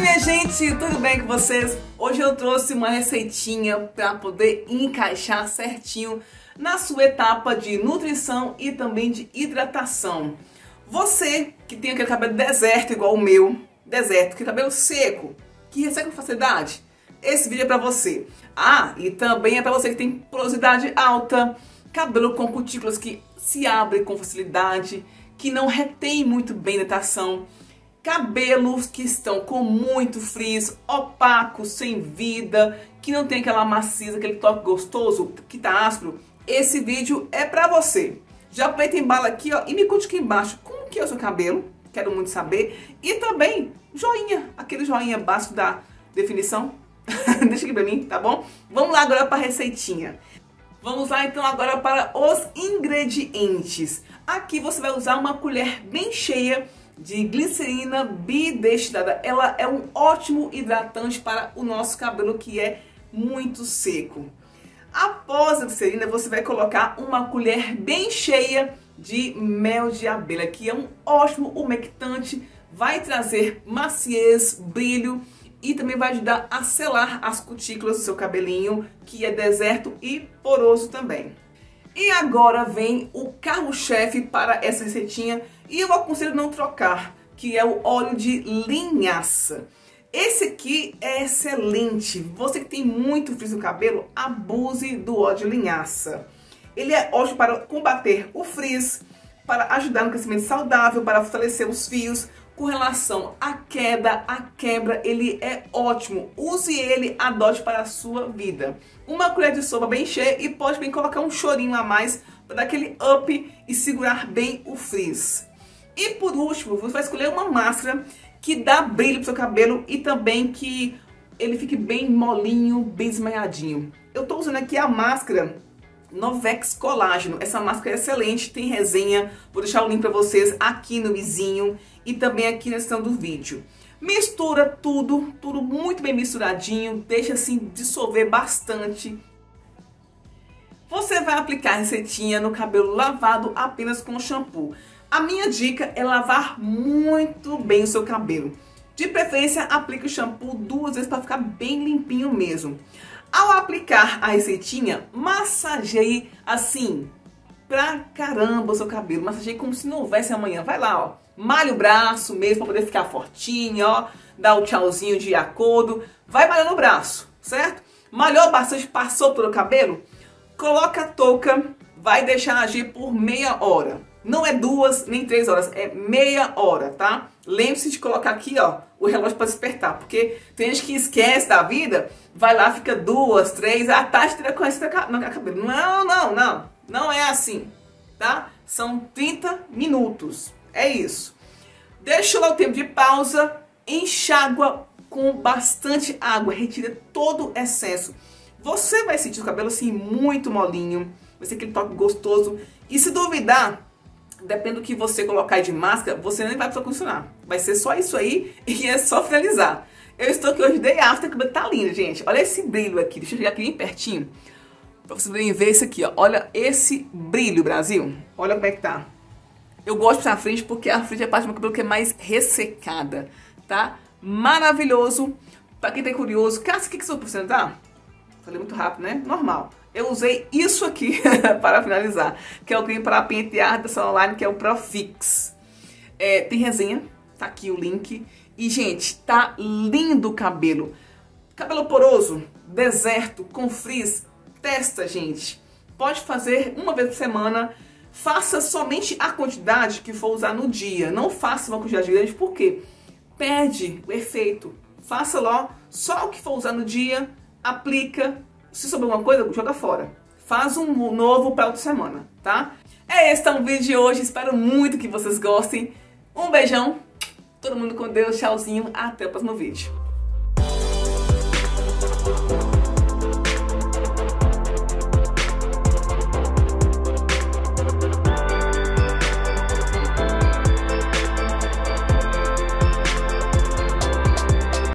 minha gente, tudo bem com vocês? Hoje eu trouxe uma receitinha para poder encaixar certinho na sua etapa de nutrição e também de hidratação. Você que tem aquele cabelo deserto igual o meu, deserto, aquele cabelo seco, que resseca com facilidade, esse vídeo é para você. Ah, e também é para você que tem porosidade alta, cabelo com cutículas que se abrem com facilidade, que não retém muito bem hidratação, cabelos que estão com muito frizz, opacos, sem vida, que não tem aquela macia, aquele toque gostoso, que tá áspero. Esse vídeo é pra você. Já aproveita e embala aqui, ó, e me conte aqui embaixo como que é o seu cabelo, quero muito saber. E também, joinha, aquele joinha básico da definição. Deixa aqui pra mim, tá bom? Vamos lá agora pra receitinha. Vamos lá então agora para os ingredientes. Aqui você vai usar uma colher bem cheia de glicerina bidestilada. Ela é um ótimo hidratante para o nosso cabelo que é muito seco. Após a glicerina, você vai colocar uma colher bem cheia de mel de abelha, que é um ótimo umectante, vai trazer maciez, brilho e também vai ajudar a selar as cutículas do seu cabelinho, que é deserto e poroso também. E agora vem o carro-chefe para essa receitinha, e eu aconselho não trocar, que é o óleo de linhaça. Esse aqui é excelente. Você que tem muito frizz no cabelo, abuse do óleo de linhaça. Ele é ótimo para combater o frizz, para ajudar no crescimento saudável, para fortalecer os fios. Com relação à queda, à quebra, ele é ótimo. Use ele, adote para a sua vida. Uma colher de sopa bem cheia e pode bem colocar um chorinho a mais para dar aquele up e segurar bem o frizz. E por último, você vai escolher uma máscara que dá brilho pro seu cabelo e também que ele fique bem molinho, bem esmaiadinho. Eu tô usando aqui a máscara Novex Colágeno. Essa máscara é excelente, tem resenha, vou deixar o link para vocês aqui no vizinho e também aqui na descrição do vídeo. Mistura tudo muito bem misturadinho, deixa assim dissolver bastante. Você vai aplicar a receitinha no cabelo lavado apenas com shampoo. A minha dica é lavar muito bem o seu cabelo. De preferência, aplique o shampoo 2 vezes para ficar bem limpinho mesmo. Ao aplicar a receitinha, massageie assim, pra caramba o seu cabelo. Massageie como se não houvesse amanhã. Vai lá, ó. Malha o braço mesmo pra poder ficar fortinho, ó. Dá o tchauzinho de acordo. Vai malhando o braço, certo? Malhou bastante, passou pelo cabelo? Coloca a touca, vai deixar agir por meia hora. Não é 2 nem 3 horas, é meia hora, tá? Lembre-se de colocar aqui, ó, o relógio para despertar, porque tem gente que esquece da vida, vai lá, fica 2, 3, à tarde tira com esse cabelo. Não é assim, tá? São 30 minutos, é isso. Deixa lá o tempo de pausa, enxágua com bastante água, retira todo o excesso. Você vai sentir o cabelo assim muito molinho, vai ser aquele toque gostoso. E se duvidar, depende do que você colocar de máscara, você nem vai precisar condicionar. Vai ser só isso aí e é só finalizar. Eu estou aqui hoje day after, que tá lindo, gente. Olha esse brilho aqui, deixa eu chegar aqui bem pertinho, pra vocês poderem ver isso aqui, ó. Olha esse brilho, Brasil. Olha como é que tá. Eu gosto da frente porque a frente é a parte do meu cabelo que é mais ressecada, tá? Maravilhoso. Pra quem tá curioso, cara, o que você vai tá? Falei muito rápido, né? Normal. Eu usei isso aqui para finalizar, que é o creme para pentear da Salon Online, que é o Profix. Tem resenha, tá aqui o link. E, gente, tá lindo o cabelo. Cabelo poroso, deserto, com frizz, testa, gente. Pode fazer uma vez por semana. Faça somente a quantidade que for usar no dia. Não faça uma quantidade grande, porque perde o efeito. Faça lá só o que for usar no dia, aplica. Se sobrar alguma coisa, joga fora. Faz um novo para outra semana, tá? Esse tá o vídeo de hoje. Espero muito que vocês gostem. Um beijão. Todo mundo com Deus. Tchauzinho. Até o próximo vídeo.